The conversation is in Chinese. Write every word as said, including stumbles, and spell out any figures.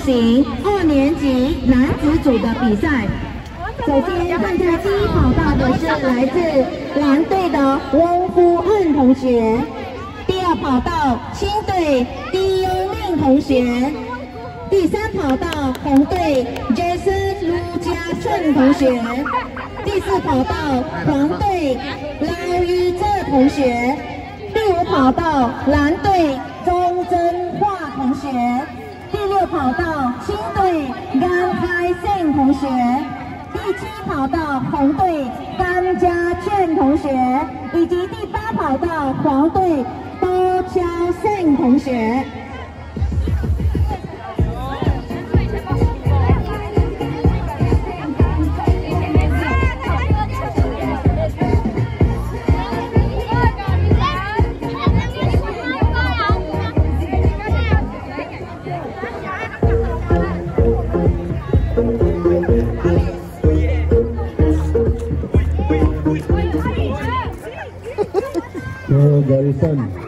行二年级男子组的比赛。首先站在第一跑道的是来自蓝队的翁夫恩同学，第二跑道青队狄优令同学，第三跑道红队 Jason 卢家顺同学，第四跑道黄队赖于哲同学，第五跑道蓝队钟真化同学，第六跑道青队甘开胜同学，第七跑道红队甘家俊同学，以及第八跑道黄队多乔胜同学。 Ke garisan